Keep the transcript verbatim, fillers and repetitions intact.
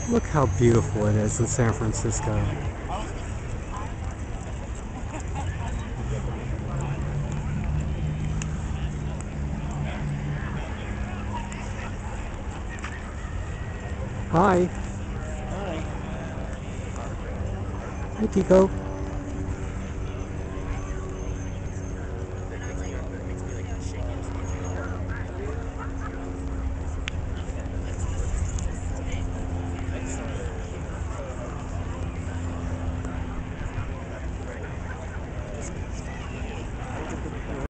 Look how beautiful it is in San Francisco. Hi. Hi. Hi, Tico.